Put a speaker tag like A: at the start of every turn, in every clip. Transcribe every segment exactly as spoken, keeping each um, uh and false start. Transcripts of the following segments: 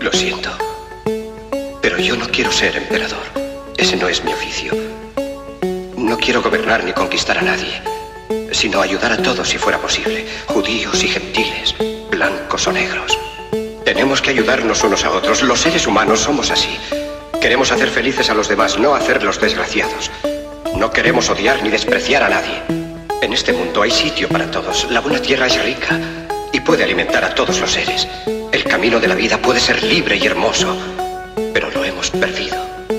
A: Lo siento, pero yo no quiero ser emperador. Ese no es mi oficio. No quiero gobernar ni conquistar a nadie, sino ayudar a todos si fuera posible, judíos y gentiles, blancos o negros. Tenemos que ayudarnos unos a otros. Los seres humanos somos así. Queremos hacer felices a los demás, no hacerlos desgraciados. No queremos odiar ni despreciar a nadie. En este mundo hay sitio para todos. La buena tierra es rica y puede alimentar a todos los seres. El camino de la vida puede ser libre y hermoso, pero lo hemos perdido.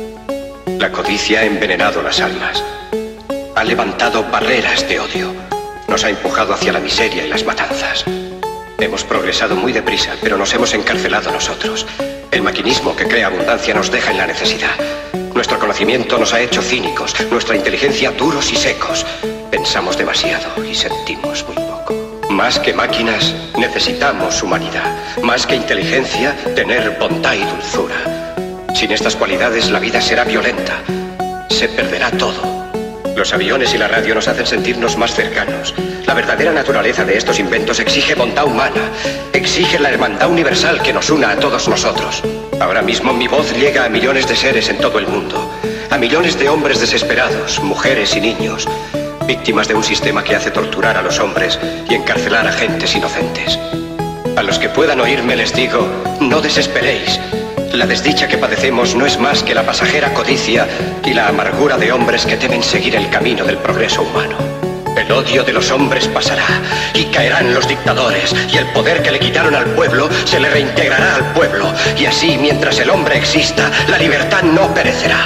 A: La codicia ha envenenado las almas. Ha levantado barreras de odio. Nos ha empujado hacia la miseria y las matanzas. Hemos progresado muy deprisa, pero nos hemos encarcelado nosotros. El maquinismo que crea abundancia nos deja en la necesidad. Nuestro conocimiento nos ha hecho cínicos, nuestra inteligencia duros y secos. Pensamos demasiado y sentimos muy poco. Más que máquinas, necesitamos humanidad. Más que inteligencia, tener bondad y dulzura. Sin estas cualidades, la vida será violenta. Se perderá todo. Los aviones y la radio nos hacen sentirnos más cercanos. La verdadera naturaleza de estos inventos exige bondad humana. Exige la hermandad universal que nos una a todos nosotros. Ahora mismo mi voz llega a millones de seres en todo el mundo. A millones de hombres desesperados, mujeres y niños. Víctimas de un sistema que hace torturar a los hombres y encarcelar a gentes inocentes. A los que puedan oírme les digo, no desesperéis. La desdicha que padecemos no es más que la pasajera codicia y la amargura de hombres que temen seguir el camino del progreso humano. El odio de los hombres pasará y caerán los dictadores, y el poder que le quitaron al pueblo se le reintegrará al pueblo, y así mientras el hombre exista, la libertad no perecerá.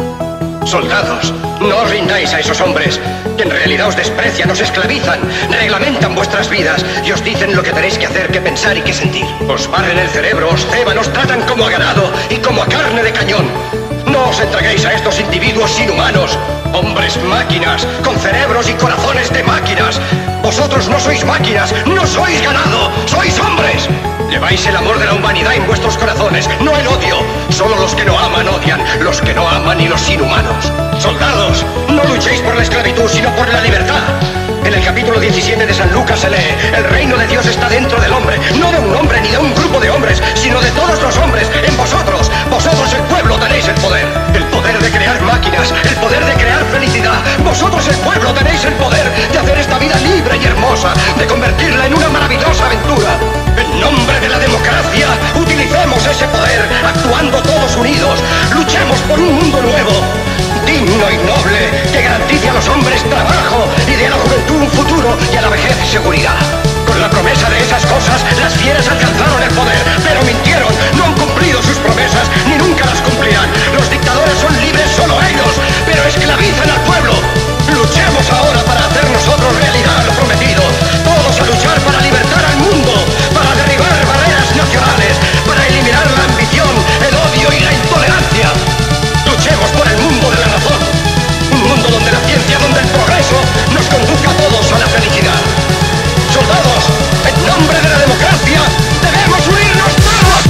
A: Soldados, no os rindáis a esos hombres, que en realidad os desprecian, os esclavizan, reglamentan vuestras vidas y os dicen lo que tenéis que hacer, que pensar y que sentir. Os barren el cerebro, os ceban, os tratan como a ganado y como a carne de cañón. No os entreguéis a estos individuos inhumanos, hombres máquinas, con cerebros y corazones de máquinas. Vosotros no sois máquinas, no sois ganado, sois hombres. Lleváis el amor de la humanidad en vuestros corazones, no el odio. Solo los que no aman odian, los que no aman y los inhumanos. Soldados, no luchéis por la esclavitud, sino por la libertad. En el capítulo diecisiete de San Lucas se lee, el reino de Dios está dentro del hombre, no de un hombre ni de un grupo de hombres, sino de todos los hombres, en vosotros. Vosotros el pueblo tenéis el poder, el poder de crear máquinas, el poder de crear felicidad. Vosotros el pueblo tenéis el poder de hacer esta vida libre y hermosa, de convertirla en una maravillosa aventura. En nombre de la democracia, utilicemos ese poder, actuando todos unidos. Luchemos por un mundo nuevo, digno y noble, que garantice a los hombres trabajo y dé a la juventud un futuro y a la vejez seguridad. Con la promesa de esas cosas, las fieras alcanzaron el poder, pero mintieron, no han cumplido sus promesas, ni nunca las cumplirán. Los dictadores son libres solo ellos, pero esclavizan al pueblo. Luchemos ahora para hacer nosotros realidad lo prometido. Todos a luchar para libertar al mundo, para derribar barreras nacionales, para eliminar la ambición, el odio y la intolerancia. Luchemos por el mundo de la razón, un mundo donde la ciencia, donde el progreso nos conduzca a todos a la felicidad. Soldados, en nombre de la democracia, debemos unirnos todos.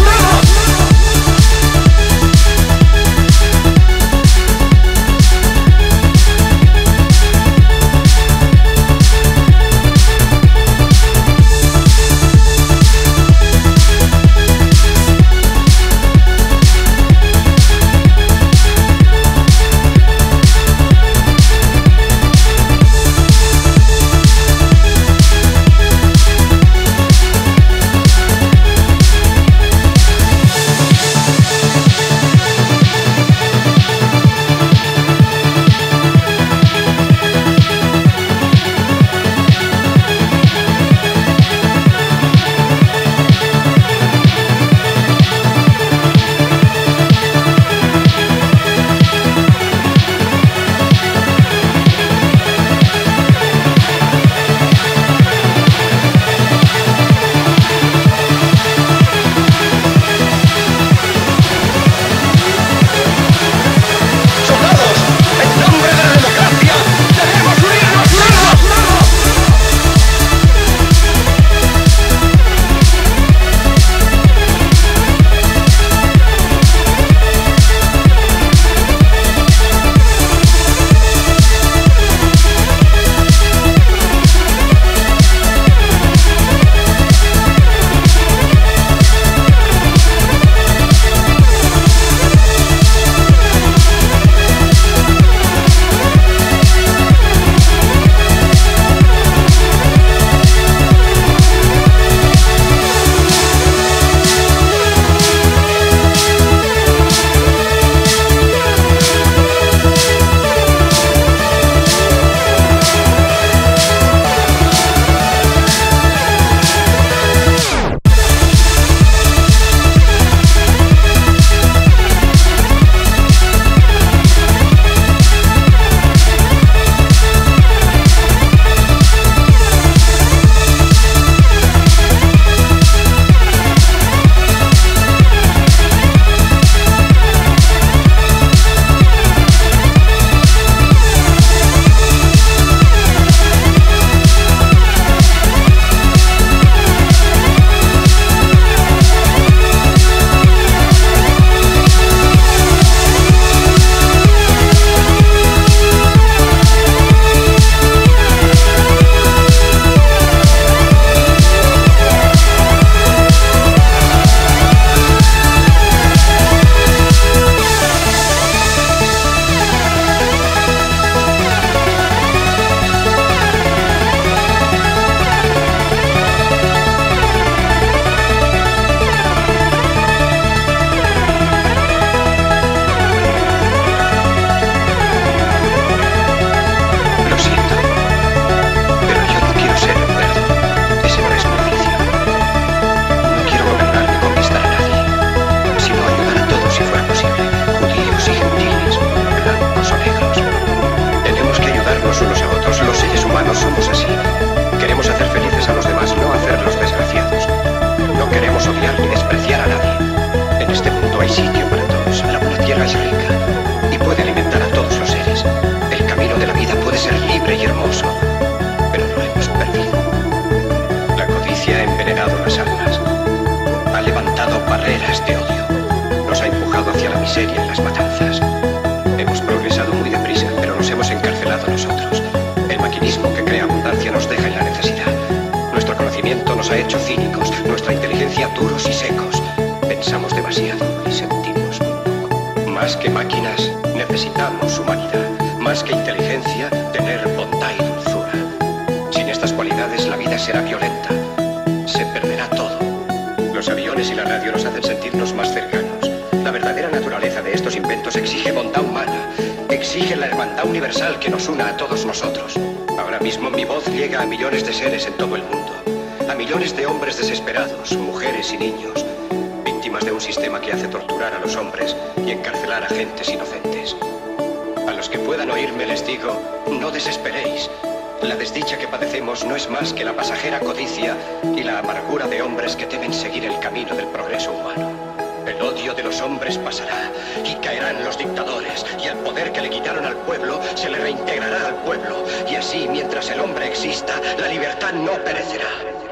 A: Este odio nos ha empujado hacia la miseria y las matanzas. Hemos progresado muy deprisa, pero nos hemos encarcelado nosotros. El maquinismo que crea abundancia nos deja en la necesidad. Nuestro conocimiento nos ha hecho cínicos, nuestra inteligencia duros y secos. Pensamos demasiado y sentimos muy poco. Más que máquinas, necesitamos humanidad. Más que inteligencia, tener bondad y dulzura. Sin estas cualidades, la vida será violenta. Se perderá todo. Los aviones y la radio nos hacen sentirnos más cercanos. La verdadera naturaleza de estos inventos exige bondad humana. Exige la hermandad universal que nos una a todos nosotros. Ahora mismo mi voz llega a millones de seres en todo el mundo. A millones de hombres desesperados, mujeres y niños. Víctimas de un sistema que hace torturar a los hombres y encarcelar a gentes inocentes. A los que puedan oírme les digo, no desesperéis. La desdicha que padecemos no es más que la pasajera codicia y la amargura de hombres que temen seguir el camino del progreso humano. El odio de los hombres pasará y caerán los dictadores, y el poder que le quitaron al pueblo se le reintegrará al pueblo, y así mientras el hombre exista, la libertad no perecerá.